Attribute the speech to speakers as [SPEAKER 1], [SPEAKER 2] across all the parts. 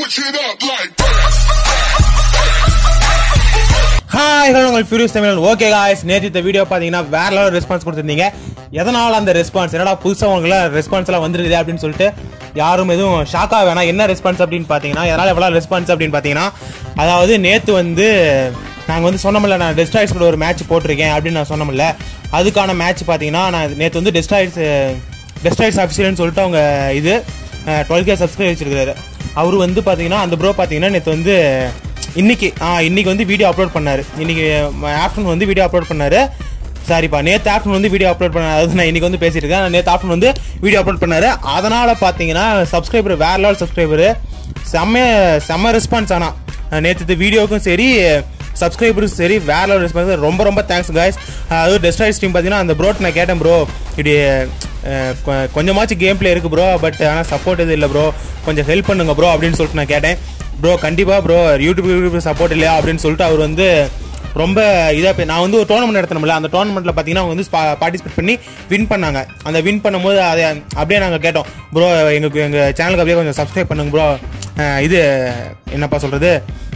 [SPEAKER 1] Hi hello உங்கள் furious தமிழன். Okay guys, நேற்று இந்த வீடியோ பார்த்தீங்கன்னா வேற லெவல் ரெஸ்பான்ஸ் கொடுத்துருந்தீங்க. எதனால் அந்த ரெஸ்பான்ஸ் என்னடா புதுசாக உங்களுக்குலாம் ரெஸ்பான்ஸ் எல்லாம் வந்துருக்குது அப்படின்னு சொல்லிட்டு யாரும் எதுவும் ஷாக்காக வேணாம். என்ன ரெஸ்பான்ஸ் அப்படின்னு பார்த்தீங்கன்னா, எதனால் எவ்வளோ ரெஸ்பான்ஸ் அப்படின்னு பார்த்தீங்கன்னா, அதாவது நேற்று வந்து நாங்கள் வந்து சொன்னோம்ல, நான் டெஸ்ட்ராய்ட்ஸ் கூட ஒரு மேட்ச் போட்டிருக்கேன் அப்படின்னு நான் சொன்னோம்ல, அதுக்கான மேட்ச் பார்த்தீங்கன்னா நான் நேற்று வந்து டெஸ்ட்ராய்ட்ஸ் ஆஃபீஷியல்னு சொல்லிட்டு அவங்க இது 12K சப்ஸ்கிரைப் வச்சிருக்காரு. அவர் வந்து பார்த்தீங்கன்னா அந்த ப்ரோ பார்த்தீங்கன்னா நேற்று வந்து இன்னைக்கு வந்து வீடியோ அப்லோட் பண்ணாரு. இன்னைக்கு ஆஃப்டர்நூன் வந்து வீடியோ அப்லோட் பண்ணாரு. சாரிப்பா, நேற்று ஆஃப்டர்நூன் வந்து வீடியோ அப்லோட் பண்ணாரு. அதாவது நான் இன்னைக்கு வந்து பேசிட்டு இருக்கேன். நேற்று ஆஃப்டர்நூன் வந்து வீடியோ அப்லோட் பண்ணாரு. அதனால பார்த்தீங்கன்னா சப்ஸ்கிரைபர் வேற லெவல் சப்ஸ்கிரைபரு, செம்ம ரெஸ்பான்ஸ். ஆனால் நேற்று வீடியோவுக்கும் சரி சப்ஸ்கிரைபருக்கும் சரி வேற லெவல் ரெஸ்பான்ஸ். ரொம்ப ரொம்ப தேங்க்ஸ் காய்ஸ். அதாவது டெஸ்ட்ராய்ட்ஸ் டீம் பார்த்தீங்கன்னா அந்த ப்ரோட் நான் கேட்டேன், ப்ரோ இப்படி கொஞ்சமாச்சும் கேம் பிளே இருக்குது ப்ரோ, பட் ஆனால் சப்போர்ட் எதுவும் இல்லை ப்ரோ, கொஞ்சம் ஹெல்ப் பண்ணுங்க ப்ரோ அப்படின்னு சொல்லிட்டு நான் கேட்டேன். ப்ரோ கண்டிப்பாக ப்ரோ யூடியூப் சப்போர்ட் இல்லையா அப்படின்னு சொல்லிட்டு அவர் வந்து ரொம்ப இதாக நான் வந்து ஒரு டோர்னமெண்ட் நடத்தினோம்ல, அந்த டோர்னமெண்ட்டில் பார்த்தீங்கன்னா அவங்க வந்து பார்ட்டிசிபேட் பண்ணி வின் பண்ணாங்க. அந்த வின் பண்ணும்போது அதை அப்படியே நாங்கள் கேட்டோம், ப்ரோ எங்கள் சேனலுக்கு அப்படியே கொஞ்சம் சப்ஸ்கிரைப் பண்ணுங்க ப்ரோ, இது என்னப்பா சொல்கிறது,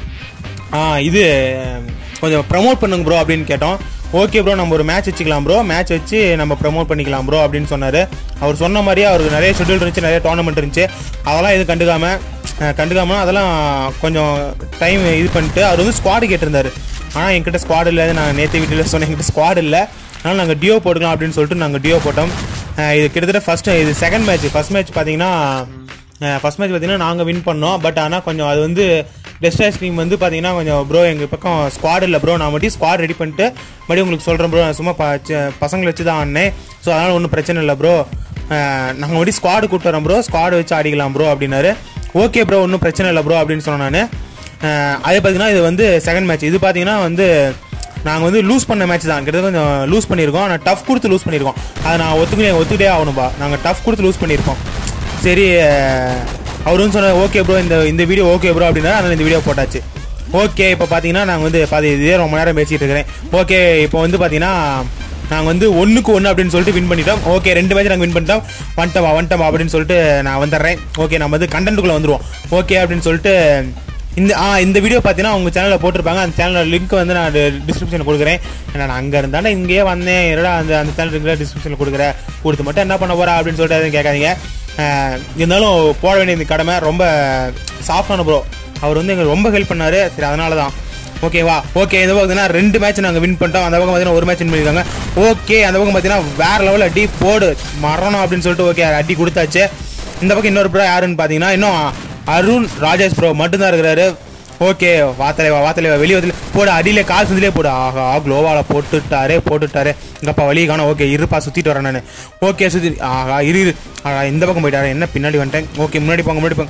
[SPEAKER 1] இது கொஞ்சம் ப்ரமோட் பண்ணுங்க ப்ரோ அப்படின்னு கேட்டோம். ஓகே ப்ரோ, நம்ம ஒரு மேட்ச் வச்சுக்கலாம் ப்ரோ, மேட்ச் வச்சு நம்ம ப்ரமோட் பண்ணிக்கலாம் ப்ரோ அப்படின்னு சொன்னார். அவர் சொன்ன மாதிரியே அவருக்கு நிறைய ஷெட்யூல் இருந்துச்சு, நிறைய டோர்னமெண்ட் இருந்துச்சு. அதெல்லாம் எதுவும் கண்டுக்காமல் அதெல்லாம் கொஞ்சம் டைம் இது பண்ணிட்டு அவர் வந்து ஸ்குவாடு கேட்டிருந்தார். ஆனால் என்கிட்ட ஸ்குவாட் இல்லை, நான் நேற்று வீட்டில் சொன்னேன் என்கிட்ட ஸ்குவாட் இல்லை, அதனால் நாங்கள் டியோ போட்டுக்கலாம் அப்படின்னு சொல்லிட்டு நாங்கள் டியோ போட்டோம். இது கிட்டத்தட்ட இது செகண்ட் மேட்ச். ஃபர்ஸ்ட் மேட்ச் பார்த்தீங்கன்னா நாங்கள் வின் பண்ணோம். பட் ஆனால் கொஞ்சம் அது வந்து டெஸ்ட்ராய்ட்ஸ் டீம் வந்து பார்த்தீங்கன்னா கொஞ்சம் ப்ரோ எங்கள் பக்கம் ஸ்குவாட் இல்லை ப்ரோ, நான் மட்டும் ஸ்குவாட் ரெடி பண்ணிட்டு மறுபடியும் உங்களுக்கு சொல்கிறேன் ப்ரோ, நான் சும்மா பசங்களை வச்சு தான் ஆடினேன், ஸோ அதனால் ஒன்றும் பிரச்சனை இல்லை ப்ரோ, நாங்கள் மறுபடியும் ஸ்குவாடு கூப்பிட்டு வரோம் ப்ரோ, ஸ்குவாடு வச்சு ஆடிக்கலாம் ப்ரோ அப்படின்னாரு. ஓகே ப்ரோ, ஒன்றும் பிரச்சனை இல்லை ப்ரோ அப்படின்னு சொன்னேன் நான். அதே பார்த்தீங்கன்னா இது வந்து செகண்ட் மேட்ச். இது பார்த்தீங்கன்னா வந்து நாங்கள் வந்து லூஸ் பண்ண மேட்ச் தான், கிட்டத்தட்ட கொஞ்சம் லூஸ் பண்ணியிருக்கோம். ஆனால் டஃப் கொடுத்து லூஸ் பண்ணியிருக்கோம், அதை நான் ஒத்துக்கிட்டே ஆகணும்பா, நாங்கள் டஃப் கொடுத்து லூஸ் பண்ணியிருக்கோம். சரி, அவர் வந்து சொன்னார் ஓகே ப்ரோ, இந்த வீடியோ ஓகே ப்ரோ அப்படின்னா அதனால் இந்த வீடியோ போட்டாச்சு. ஓகே, இப்போ பார்த்தீங்கன்னா நாங்கள் வந்து இதே ரொம்ப நேரம் பேசிகிட்டு இருக்கிறேன். ஓகே, இப்போ வந்து பார்த்தீங்கன்னா நாங்கள் வந்து 1-1 அப்படின்னு சொல்லிட்டு வின் பண்ணிட்டோம். ஓகே, 2 மேட்ச் நாங்கள் வின் பண்ணிட்டோம். வந்துட்டோம் அப்படின்னு சொல்லிட்டு நான் வந்துடுறேன். ஓகே, நம்ம வந்து கண்டென்ட்டுக்குள்ளே வந்துடுவோம். ஓகே அப்படின்னு சொல்லிட்டு இந்த வீடியோ பார்த்தீங்கன்னா உங்கள் சேனலில் போட்டிருப்பாங்க. அந்த சேனலோட லிங்க் வந்து நான் டிஸ்கிரிப்ஷனில் கொடுக்குறேன். ஏன்னா நான் அங்கே இருந்தாலும் இங்கேயே வந்தேன், என்னடா அந்த சேனல் லிங்க் டிஸ்கிரிப்ஷனில் கொடுத்து மட்டும் என்ன பண்ண போகிறா அப்படின்னு சொல்லிட்டு எதுவும் கேட்காதீங்க. இருந்தாலும் போட வேண்டிய இந்த கடமை. ரொம்ப சாஃப்டான ப்ரோ, அவர் வந்து எங்களுக்கு ரொம்ப ஹெல்ப் பண்ணார். சரி, அதனால தான். ஓகேவா? ஓகே, இந்த பக்கம் பார்த்தீங்கன்னா 2 மேட்ச் நாங்கள் வின் பண்ணிட்டோம். அந்த பக்கம் பார்த்தீங்கன்னா 1 மேட்ச் வின் பண்ணியிருக்காங்க. ஓகே, அந்த பக்கம் பார்த்தீங்கன்னா வேற லெவலில் அடி போடு மரணம் அப்படின்னு சொல்லிட்டு ஓகே அடி கொடுத்தாச்சு. இந்த பக்கம் இன்னொரு ப்ரோ யாருன்னு பார்த்தீங்கன்னா இன்னும் அருண் ராஜேஷ் ப்ரோ மட்டும்தான் இருக்கிறாரு. ஓகே, வாத்தலைவா வெளியே வந்து போடு, அடியிலே கால் சந்திலே போடு. ஆஹா, குளோவால் போட்டுட்டாரு. இங்கப்பா வழி காணும். ஓகே, இருப்பா சுற்றிட்டு வரேன் நான். ஓகே, சுற்றி ஆஹா இந்த பக்கம் போயிட்டாரு. என்ன பின்னாடி வந்துட்டேன். ஓகே, முன்னாடி போங்க.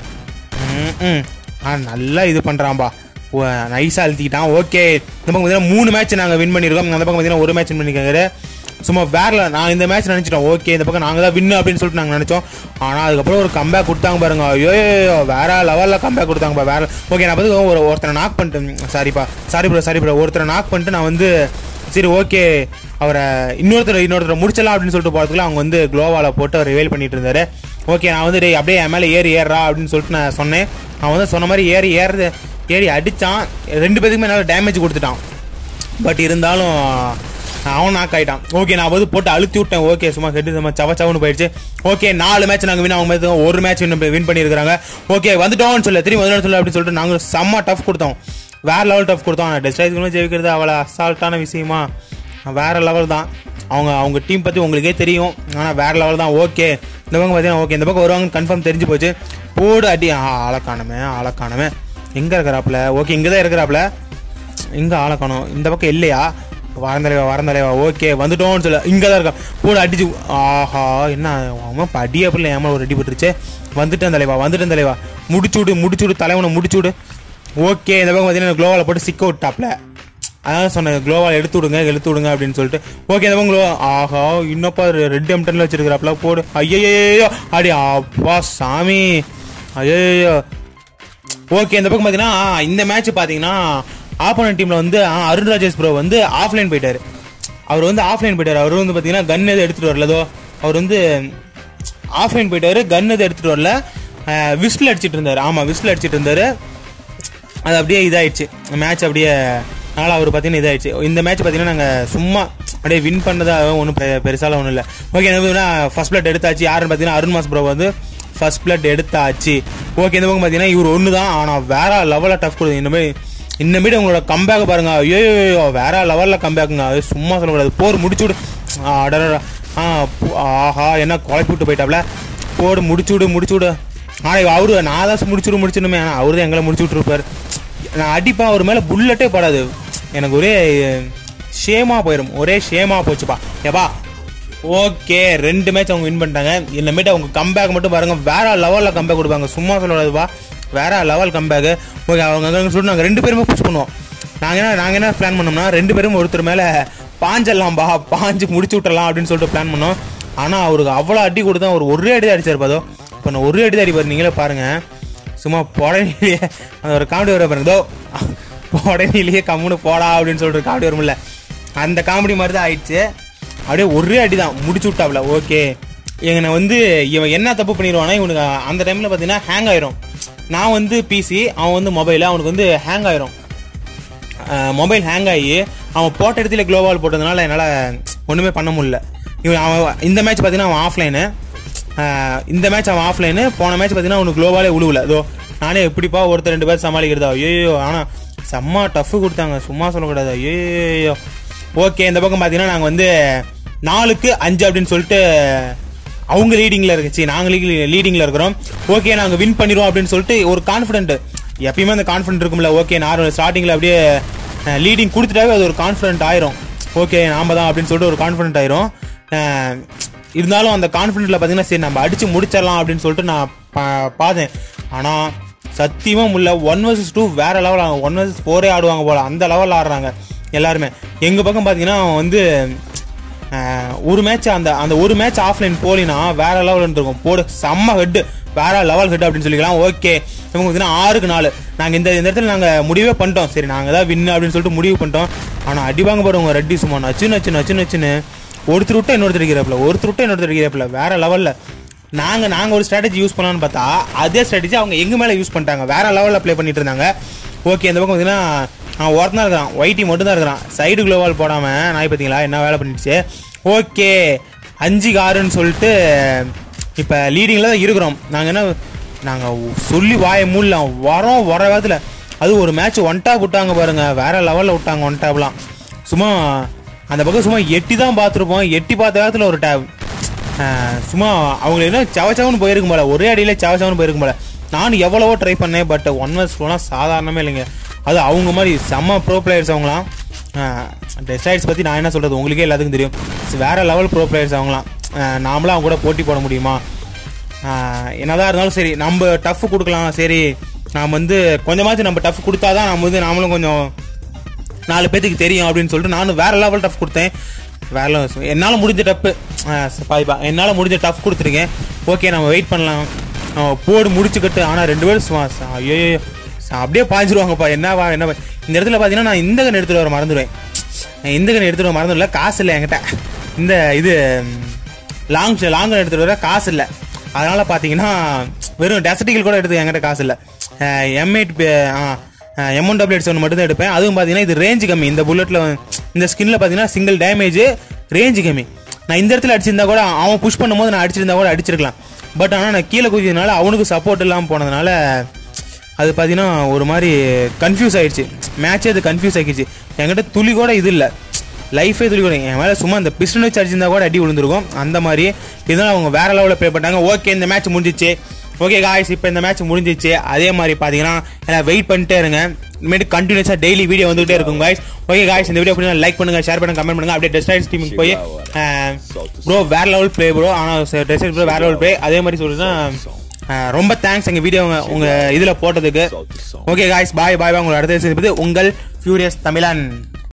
[SPEAKER 1] நல்லா இது பண்ணுறான்பா, நைஸாக அழுத்திக்கிட்டான். ஓகே, இந்த பக்கம் பார்த்தீங்கன்னா 3 மேட்ச் நாங்கள் வின் பண்ணியிருக்கோம். அந்த பக்கம் பார்த்தீங்கன்னா 1 மேட்ச் வின் பண்ணியிருக்காரு. சும்மா நான் இந்த மேட்ச் நினச்சிட்டோம். ஓகே, இந்த பக்கம் நாங்கள் தான் வின்னு அப்படின்னு சொல்லிட்டு நாங்கள் நினச்சோம். ஆனால் அதுக்கப்புறம் ஒரு கம்பேக் கொடுத்தாங்க பாருங்க. ஐயோ, வேற லெவலில் கம்பேக் கொடுத்தாங்க வேற. ஓகே, நான் பார்த்து ஒருத்தரை நாக் பண்ணிட்டேன். சாரி ப்ரோ, ஒருத்தரை நாக் பண்ணிட்டு நான் வந்து சரி ஓகே அவரை இன்னொருத்தரை முடிச்சலாம் அப்படின்னு சொல்லிட்டு போகிறதுக்குள்ள அவங்க வந்து குளோவால் போட்டு அவர் ரிவைல் பண்ணிட்டு இருந்தாரு. ஓகே, நான் வந்து அப்படியே என் மேலே ஏறுறா அப்படின்னு சொல்லிட்டு நான் சொன்னேன். அவன் வந்து சொன்ன மாதிரி ஏறி அடித்தான். 2 பேருக்குமே நல்லா டேமேஜ் கொடுத்துட்டான். பட் இருந்தாலும் அவன் நாக் ஆகிட்டான். ஓகே, நான் வந்து போட்டு அழுத்தி விட்டேன். ஓகே, சும்மா ஹெட்டு சவன்னு போயிடுச்சு. ஓகே, 4 மேட்ச் நாங்கள் வின், அவங்க 1 மேட்ச் வின் பண்ணியிருக்காங்க. ஓகே, வந்துட்டோம்னு திரும்பி வந்துட்டோம்னு அப்படின்னு சொல்லிட்டு நாங்கள் செம்ம டஃப் கொடுத்தோம், வேற லெவல் டஃப் கொடுத்தோம். ஆனால் டெஸ்ட்ராய்ட்ஸ் ஜெயிக்கிறது அவ்வளோ அசால்ட்டான விஷயமா, வேற லெவல் தான். அவங்க டீம் பற்றி உங்களுக்கே தெரியும், ஆனால் வேற லெவல் தான். ஓகே, இந்த பக்கம் பார்த்தீங்கன்னா ஓகே இந்த பக்கம் வருவாங்கன்னு கன்ஃபார்ம் தெரிஞ்சு போச்சு. போடு அடி. ஆளக்கானமே எங்கே இருக்கிறாப்புல? ஓகே, இங்கே தான் இருக்கிறாப்புல, இங்கே ஆளக்கானோம். இந்த பக்கம் இல்லையா? வரந்தலைவா. ஓகே, வந்துட்டோம்னு சொல்ல இங்கே தான் இருக்கா. போடு அடிச்சு. ஆஹா, என்ன அவன் அடியா பிள்ளை ஏமா ஒரு அடி பட்டுருச்சு. வந்துட்டேன் தலைவா, முடிச்சுடு தலைவனை முடிச்சுடு. ஓகே, இந்த பக்கம் பார்த்தீங்கன்னா குளோவால் போட்டு சிக்க விட்டாப்ல. அதான் சொன்னேன், குளோவால் எடுத்து விடுங்க அப்படின்னு சொல்லிட்டு. ஓகே, இந்த பக்கம் ஆஹா இன்னப்பா ரெட் M10 வச்சிருக்கிறாப்ல. போடு. ஐயோ அடி அப்பா சாமி, ஐயோ. ஓகே, இந்த பக்கம் பார்த்தீங்கன்னா இந்த மேட்ச் பார்த்தீங்கன்னா ஆப்போனன்ட் டீமில் வந்து அருண் ராஜேஷ் ப்ரோ வந்து ஆஃப்லைன் போயிட்டார். அவர் வந்து பார்த்தீங்கன்னா கன் எதுவும் எடுத்துகிட்டு வரலதோ, அவர் வந்து ஆஃப்லைன் போயிட்டார், கன் எதுவும் எடுத்துகிட்டு வரல. விசில் அடிச்சிட்டு இருந்தார். ஆமாம், விசில் அடிச்சிட்டு இருந்தார். அது அப்படியே இதாகிடுச்சு மேட்ச். அப்படியே அதனால் அவர் பார்த்தீங்கன்னா இதாகிடுச்சு. இந்த மேட்ச் பார்த்தீங்கன்னா நாங்கள் சும்மா அப்படியே வின் பண்ணதாக ஒன்றும் பெருசாலாம் ஒன்றும் இல்லை. ஓகே, என்ன பார்த்தீங்கன்னா ஃபர்ஸ்ட் பிளட் எடுத்தாச்சு. யாருன்னு பார்த்தீங்கன்னா அருண் மாஸ் ப்ரோ வந்து ஃபர்ஸ்ட் பிளட் எடுத்தாச்சு. ஓகே, இந்த பக்கம் பார்த்தீங்கன்னா இவர் ஒன்று தான், ஆனால் வேற லெவலில் டஃப் கொடுது. இன்னமேட்டு உங்களோட கம்பேக் பாருங்க. ஐயோ வேற லெவலில் கம்பேக்குங்க. அது சும்மா சொல்லக்கூடாது. போர் முடிச்சு விடு. ஆஹா, என்ன குழப்பி விட்டு போயிட்டாப்ல. போடு முடிச்சு விடு. ஆனால் அவரு நான் தான் முடிச்சிடணுமே. ஆனால் அவரு தான் எங்களை முடிச்சு விட்டுருப்பார். நான் அடிப்பேன், அவர் மேலே புல்லட்டே படாது. எனக்கு ஒரே ஷேமாக போயிடும். ஒரே ஷேமாக போச்சுப்பா ஏப்பா. ஓகே, 2 மேட்ச் அவங்க வின் பண்ணிட்டாங்க. இன்னமேட்டு அவங்க கம்பேக் மட்டும் பாருங்கள். வேற லெவலில் கம்பேக் கொடுப்பாங்க. சும்மா சொல்லக்கூடாதுப்பா, வேற லெவல் கம்பேக்கு. ஓகே, அவங்க சொல்லிட்டு நாங்கள் 2 பேருமே புஷ் பண்ணுவோம். நாங்கள் என்ன பிளான் பண்ணோம்னா 2 பேரும் ஒருத்தர் மேலே பாஞ்சிடலாம்பா, பாஞ்சு முடிச்சு விட்டுறலாம் அப்படின்னு சொல்லிட்டு பிளான் பண்ணோம். ஆனால் அவருக்கு அவ்வளோ அடி கொடுத்தா அவர் ஒரே அடி தான் அடிச்சிருப்பாதோ. இப்போ நான் ஒரே அடி தான் அடிப்பார். நீங்களே பாருங்கள், சும்மா புடனிலேயே அந்த ஒரு காமெடி வர பாருங்கதோ, புடனிலேயே கம்முன்னு போடா அப்படின்னு சொல்லிட்டு காமெடி வரும்ல, அந்த காமெடி மாதிரி தான் ஆயிடுச்சு. அப்படியே ஒரே அடி தான் முடிச்சு விட்டாப்ல. ஓகே, எங்களை வந்து இவன் என்ன தப்பு பண்ணிடுவானா, இவனுக்கு அந்த டைமில் பார்த்தீங்கன்னா ஹேங் ஆயிரும். நான் வந்து பிசி, அவன் வந்து மொபைல், அவனுக்கு வந்து ஹேங் ஆயிரும். மொபைல் ஹேங் ஆகி அவன் போட்ட இடத்துல க்ளோவால் போட்டதுனால என்னால் ஒன்றுமே பண்ண முடியல. அவன் இந்த மேட்ச் பார்த்தீங்கன்னா அவன் ஆஃப்லைனு, இந்த மேட்ச் அவன் ஆஃப்லைனு. போன மேட்ச் பார்த்தீங்கன்னா அவனுக்கு க்ளோவாலே உழுவல. அதோ நானே எப்படிப்பா ஒருத்தர் 2 பேர் சமாளிக்கிறதா. ஐயோ, ஆனால் செம்ம டஃப்பு கொடுத்தாங்க, சும்மா சொல்லக்கூடாது. ஐயோ. ஓகே, இந்த பக்கம் பார்த்தீங்கன்னா நாங்கள் வந்து 4-5 அப்படின்னு சொல்லிட்டு அவங்க லீடிங்கில் இருக்குச்சு, நாங்கள் லீடிங்கில் இருக்கிறோம். ஓகே, நாங்கள் வின் பண்ணிடுவோம் அப்படின்னு சொல்லிட்டு ஒரு கான்ஃபிடென்ட், எப்பயுமே அந்த கான்ஃபிடென்ட் இருக்கும்ல. ஓகே, நான் ஸ்டார்டிங்கில் அப்படியே லீடிங் கொடுத்துட்டாவே அது ஒரு கான்ஃபிடென்ட் ஆயிரும். ஓகே, நாம தான் அப்படின்னு சொல்லிட்டு ஒரு கான்ஃபிடென்ட் ஆயிரும். இருந்தாலும் அந்த கான்ஃபிடென்ட்டில் பார்த்தீங்கன்னா சரி நம்ம அடித்து முடிச்சிடலாம் அப்படின்னு சொல்லிட்டு நான் பார்த்தேன். ஆனால் சத்தியமாக முடியல. 1 vs 2 வேறு லெவல் ஆகும். 1 vs 4 ஆடுவாங்க போல், அந்த லெவலில் ஆடுறாங்க எல்லாருமே. எங்கள் பக்கம் பார்த்தீங்கன்னா வந்து ஒரு மேட்ச் அந்த ஒரு மேட்ச் ஆஃப்லைன் போலினா வேற லெவல் இருந்திருக்கும். போடு செம்ம ஹெட்டு, வேற லெவல் ஹெட் அப்படின்னு சொல்லிக்கலாம். ஓகே, இவங்க பார்த்தீங்கன்னா 6-4. நாங்கள் இந்த இடத்துல நாங்கள் முடிவே பண்ணிட்டோம். சரி, நாங்கள் தான் வின்னு அப்படின்னு சொல்லிட்டு முடிவு பண்ணிட்டோம். ஆனால் அடிவாங்க போடுவோங்க ரெட்டி சும்மா நச்சுன்னு ஒருத்தர் விட்டு இன்னொருத்தர் அடிக்கிறப்பல வேற லெவலில். நாங்கள் ஒரு ஸ்ட்ராட்டஜி யூஸ் பண்ணலான்னு பார்த்தா அதே ஸ்ட்ராட்டஜி அவங்க எங்கள் மேலே யூஸ் பண்ணிட்டாங்க. வேற லெவலில் ப்ளே பண்ணிட்டு இருந்தாங்க. ஓகே, இந்த பக்கம் பார்த்தீங்கன்னா அவன் ஒருத்தன் தான் இருக்கிறான், ஒயிட்டி மட்டும் தான் இருக்கிறான். சைடு க்ளோவால் போடாமல் நாய் பார்த்தீங்களா என்ன வேலை பண்ணிடுச்சு. ஓகே, 5-6ன்னு சொல்லிட்டு இப்போ லீடிங்கில் தான் இருக்கிறோம். நாங்கள் சொல்லி வாயை மூடலாம் வர வேகத்தில். அது ஒரு மேட்ச் 1 டாப் விட்டாங்க பாருங்க, வேற லெவலில் விட்டாங்க 1 டாப்லாம். சும்மா அந்த பக்கம் சும்மா எட்டி தான் பார்த்துருப்போம். எட்டி பார்த்த வேகத்தில் ஒரு டேப். சும்மா அவங்க என்ன சவச்சவன்னு போயிருக்கும் போல, ஒரே அடியில் சவச்சவன்னு போயிருக்கும் போல. நானும் எவ்வளவோ ட்ரை பண்ணேன். பட் 1 vs 4 சாதாரணமே இல்லைங்க. அது அவங்க மாதிரி செம்ம ப்ரோ பிளேயர்ஸ் அவங்களாம். டெஸ்டாய்ட்ஸ் பற்றி நான் என்ன சொல்கிறது, உங்களுக்கே எல்லாத்துக்கும் தெரியும். வேற லெவல் ப்ரோ பிளேயர்ஸ் அவங்களாம். நாமளும் அவங்க கூட போட்டி போட முடியுமா? என்னதான் இருந்தாலும் சரி, நம்ம டஃப் கொடுக்கலாம். சரி, நாம் வந்து கொஞ்சமாச்சும் நம்ம டஃப் கொடுத்தாதான் நாமளும் கொஞ்சம் 4 பேத்துக்கு தெரியும் அப்படின்னு சொல்லிட்டு நானும் வேற லெவல் டஃப் கொடுத்தேன். வேற லெவல் என்னால் முடிஞ்ச என்னால் முடிஞ்ச டஃப் கொடுத்துருக்கேன். ஓகே, நம்ம வெயிட் பண்ணலாம். போடு முடிச்சுக்கிட்டு. ஆனால் 2 பேரும் ஐயோ அப்படியே பாய்ஞ்சிருவாங்கப்பா. என்னவா இந்த இடத்துல பார்த்தீங்கன்னா நான் இந்த கன் எடுத்துகிட்டு வர மறந்துடல. காசு இல்லை என்கிட்ட. இது லாங் கன் எடுத்துகிட்டு வர காசு இல்லை. அதனால் பார்த்தீங்கன்னா வெறும் டெசர்டிகள் கூட எடுத்து என்கிட்ட காசு இல்லை. M1W7 மட்டும் தான் எடுப்பேன். அதுவும் பார்த்தீங்கன்னா இது ரேஞ்சு கம்மி. இந்த புல்லட்டில் இந்த ஸ்கின்ல பார்த்தீங்கன்னா சிங்கிள் டேமேஜ், ரேஞ்சு கம்மி. நான் இந்த இடத்துல அடிச்சிருந்தா கூட அவன் புஷ் பண்ணும்போது நான் அடிச்சிருக்கலாம். பட் ஆனால் நான் கீழே குதிச்சதுனால அவனுக்கு சப்போர்ட் இல்லாமல் போனதுனால அது பார்த்தீங்கன்னா ஒரு மாதிரி கன்ஃபியூஸ் ஆகிடுச்சு. மேட்சே அது கன்ஃபியூஸ் ஆகிடுச்சு. என்கிட்ட துளி கூட இது இல்லை, லைஃபே துளி கூட. என் மேலே சும்மா இந்த பிஸ்டன் வச்சு அடிச்சிருந்தா கூட அடி விழுந்திருக்கும். அந்த மாதிரி இதனால் அவங்க வேற லெவலில் ப்ளே பண்ணிட்டாங்க. ஓகே, இந்த மேட்ச் முடிஞ்சிச்சு. ஓகே காய்ஸ், இப்போ இந்த மேட்ச் முடிஞ்சிச்சு. அதே மாதிரி பார்த்தீங்கன்னா எல்லாம் வெயிட் பண்ணிட்டே இருங்க. இனிமேட்டு கண்டினியூஸாக டெய்லி வீடியோ வந்துகிட்டே இருக்கும் காய்ஸ். ஓகே காய்ஸ், இந்த வீடியோ அப்படின்னா லைக் பண்ணுங்கள், ஷேர் பண்ணுங்கள், கமெண்ட் பண்ணுங்கள். அப்படியே டெஸ்டாய்ட்ஸ் டீமுக்கு போய் ப்ரோ வேற லெவல் ப்ளே ப்ரோ. ஆனால் டெஸ்டாய்ட்ஸ் ப்ரோ வேற லெவல் ப்ளே. அதே மாதிரி சொல்லிட்டுனா ரொம்ப தேங்க்ஸ் எங்கள் வீடியோ உங்கள் இதில் போட்டதுக்கு. Okay guys, bye. உங்களை அடுத்த உங்கள் ஃபியூரியஸ் தமிழன்.